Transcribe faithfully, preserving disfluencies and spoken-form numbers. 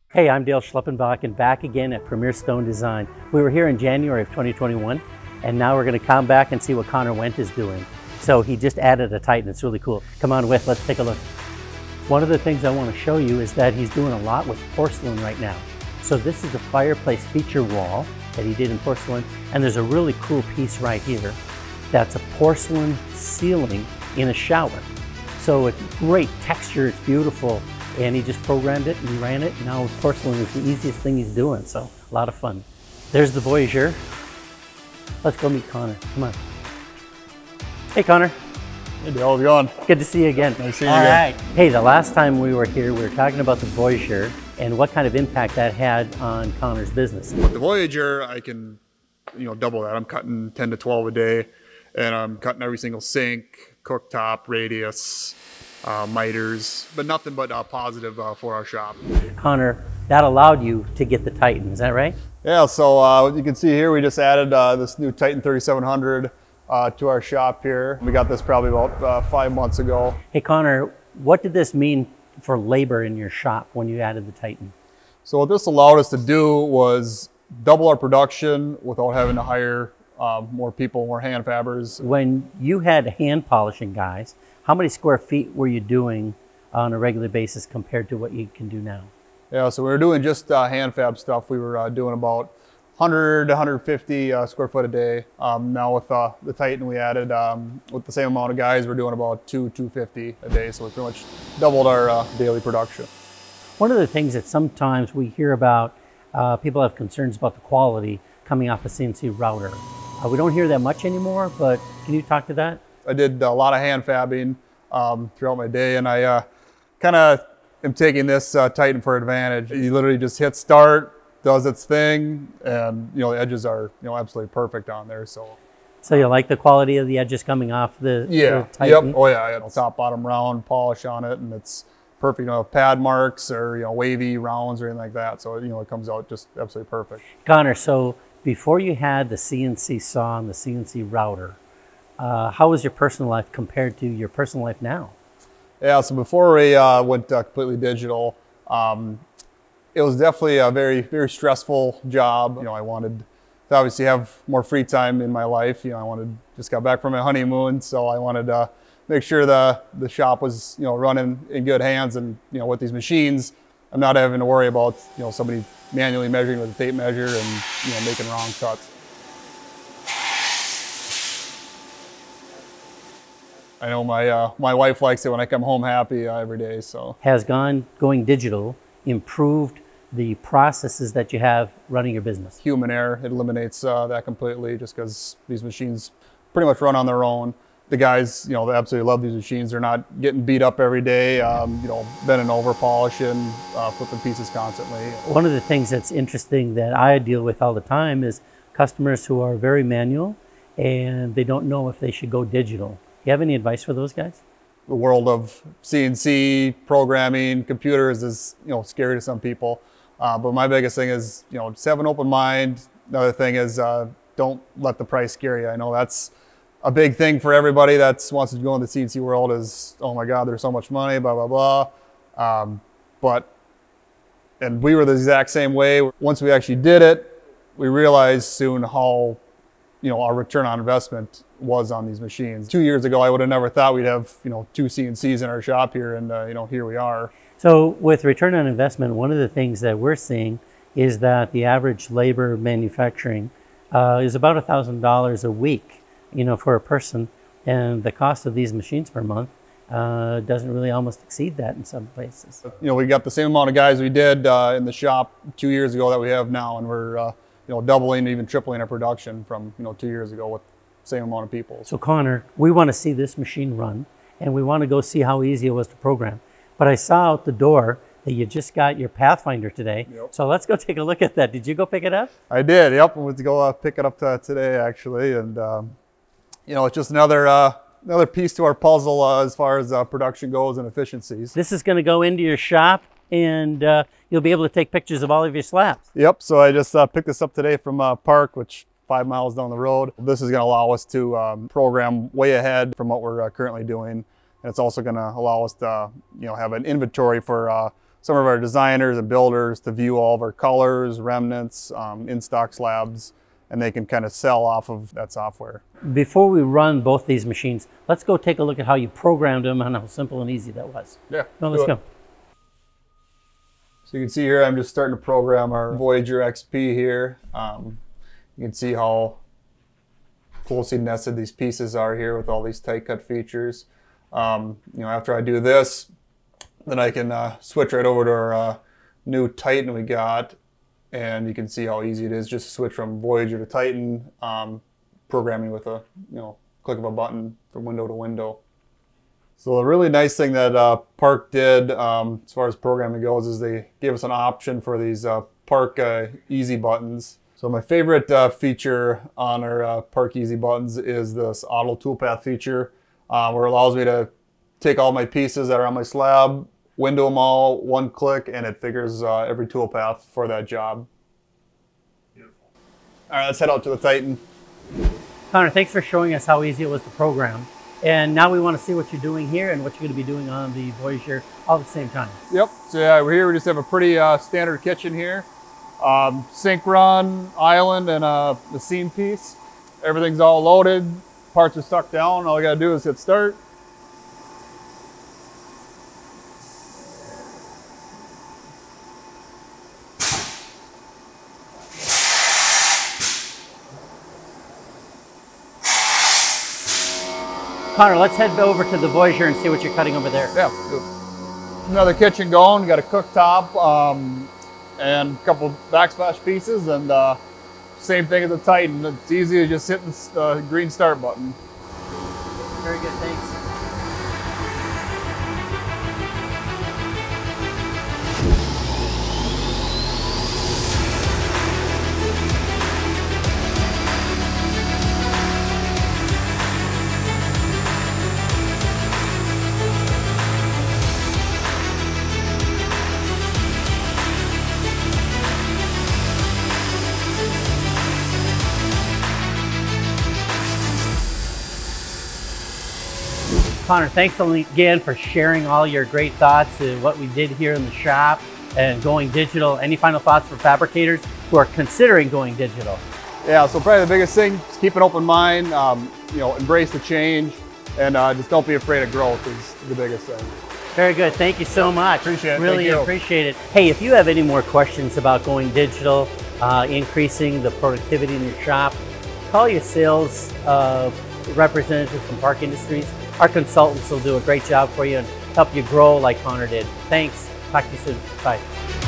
Hey, I'm Dale Schleppenbach and back again at Premier Stone Design. We were here in January of twenty twenty-one and now we're going to come back and see what Connor Wendt is doing. So he just added a Titan. It's really cool. Come on with, let's take a look. One of the things I want to show you is that he's doing a lot with porcelain right now. So this is a fireplace feature wall that he did in porcelain, and there's a really cool piece right here that's a porcelain ceiling in a shower. So it's great texture, it's beautiful, and he just programmed it and he ran it. Now porcelain is the easiest thing he's doing, so a lot of fun. There's the Voyager. Let's go meet Connor, come on. Hey Connor. Hey Dale, how's it going? Good to see you again. Nice to see you All again. Right. Hey, the last time we were here, we were talking about the Voyager and what kind of impact that had on Connor's business. With the Voyager, I can, you know, double that. I'm cutting ten to twelve a day, and I'm cutting every single sink, cooktop, radius, uh, miters, but nothing but uh, positive uh, for our shop. Connor, that allowed you to get the Titan, is that right? Yeah, so uh, what you can see here, we just added uh, this new Titan thirty-seven hundred uh, to our shop here. We got this probably about uh, five months ago. Hey Connor, what did this mean for labor in your shop when you added the Titan? So what this allowed us to do was double our production without having to hire um, more people, more hand fabbers. When you had hand polishing guys, how many square feet were you doing on a regular basis compared to what you can do now? Yeah, so we were doing just uh, hand fab stuff. We were uh, doing about one hundred to one hundred fifty uh, square foot a day. Um, now with uh, the Titan we added, um, with the same amount of guys, we're doing about two, two fifty a day. So we pretty much doubled our uh, daily production. One of the things that sometimes we hear about, uh, people have concerns about the quality coming off a C N C router. Uh, we don't hear that much anymore, but can you talk to that? I did a lot of hand fabbing um, throughout my day, and I uh, kind of am taking this uh, Titan for advantage. You literally just hit start, does its thing, and you know the edges are you know absolutely perfect on there. So, so you like the quality of the edges coming off the, yeah, the Titan? Yep, oh yeah, I had top, bottom, round polish on it, and it's perfect. You know, pad marks or you know wavy rounds or anything like that. So you know it comes out just absolutely perfect. Connor, so before you had the C N C Saw and the C N C Router, uh, how was your personal life compared to your personal life now? Yeah, so before we uh, went uh, completely digital, um, it was definitely a very, very stressful job. You know, I wanted to obviously have more free time in my life. You know, I wanted, just got back from my honeymoon, so I wanted to make sure the, the shop was, you know, running in good hands. And, you know, with these machines, I'm not having to worry about, you know, somebody manually measuring with a tape measure and, you know, making wrong cuts. I know my uh, my wife likes it when I come home happy uh, every day. So has gone going digital improved the processes that you have running your business? Human error, it eliminates uh, that completely, just because these machines pretty much run on their own. The guys, you know, they absolutely love these machines. They're not getting beat up every day, um, you know, bending over, polishing, uh, flipping pieces constantly. One of the things that's interesting that I deal with all the time is customers who are very manual and they don't know if they should go digital. Do you have any advice for those guys? The world of C N C programming, computers is, you know, scary to some people. Uh, but my biggest thing is, you know, just have an open mind. Another thing is uh, don't let the price scare you. I know that's a big thing for everybody that wants to go in the C N C world is, oh my God, there's so much money, blah, blah, blah. Um, but, and we were the exact same way. Once we actually did it, we realized soon how, you know, our return on investment was on these machines. Two years ago, I would have never thought we'd have, you know, two C N Cs in our shop here, and uh, you know, here we are. So with return on investment, one of the things that we're seeing is that the average labor manufacturing uh, is about a thousand dollars a week, you know, for a person, and the cost of these machines per month uh, doesn't really almost exceed that in some places. You know, we got the same amount of guys we did uh, in the shop two years ago that we have now, and we're uh, you know, doubling, even tripling our production from, you know, two years ago with the same amount of people. So Connor, we want to see this machine run, and we want to go see how easy it was to program. But I saw out the door that you just got your Pathfinder today. Yep. So let's go take a look at that. Did you go pick it up? I did, yep. I went to go uh, pick it up uh, today, actually. And, um, you know, it's just another, uh, another piece to our puzzle uh, as far as uh, production goes and efficiencies. This is going to go into your shop, and uh, you'll be able to take pictures of all of your slabs. Yep, so I just uh, picked this up today from uh, Park, which five miles down the road. This is going to allow us to um, program way ahead from what we're uh, currently doing. And it's also going to allow us to, you know, have an inventory for uh, some of our designers and builders to view all of our colors, remnants, um, in-stock slabs, and they can kind of sell off of that software. Before we run both these machines, let's go take a look at how you programmed them and how simple and easy that was. Yeah. No, let's go. So you can see here, I'm just starting to program our Voyager X P here. Um, you can see how closely nested these pieces are here with all these tight cut features. Um, you know, after I do this, then I can uh, switch right over to our uh, new Titan we got, and you can see how easy it is just to switch from Voyager to Titan, um, programming with a you know click of a button from window to window. So the really nice thing that uh, Park did um, as far as programming goes is they gave us an option for these uh, Park uh, Easy buttons. So my favorite uh, feature on our uh, Park Easy buttons is this auto toolpath feature, uh, where it allows me to take all my pieces that are on my slab, window them all, one click, and it figures uh, every toolpath for that job. Beautiful. All right, let's head out to the Titan. Connor, thanks for showing us how easy it was to program. And now we want to see what you're doing here and what you're going to be doing on the Voyager all at the same time. Yep, so yeah, we're here, we just have a pretty uh, standard kitchen here. Um, sink run, island, and uh, the seam piece. Everything's all loaded, parts are stuck down, all you gotta do is hit start. Connor, let's head over to the Voyager and see what you're cutting over there. Yeah, another kitchen going, got a cooktop, um, and a couple backsplash pieces, and uh, same thing as the Titan. It's easy to just hit the uh, green start button. Very good, thanks. Connor, thanks again for sharing all your great thoughts and what we did here in the shop and going digital. Any final thoughts for fabricators who are considering going digital? Yeah, so probably the biggest thing is keep an open mind, um, you know, embrace the change, and uh, just don't be afraid of growth is the biggest thing. Very good, thank you so much. Appreciate it. Really appreciate it. Hey, if you have any more questions about going digital, uh, increasing the productivity in your shop, call your sales uh, representative from Park Industries. Our consultants will do a great job for you and help you grow like Connor did. Thanks. Talk to you soon. Bye.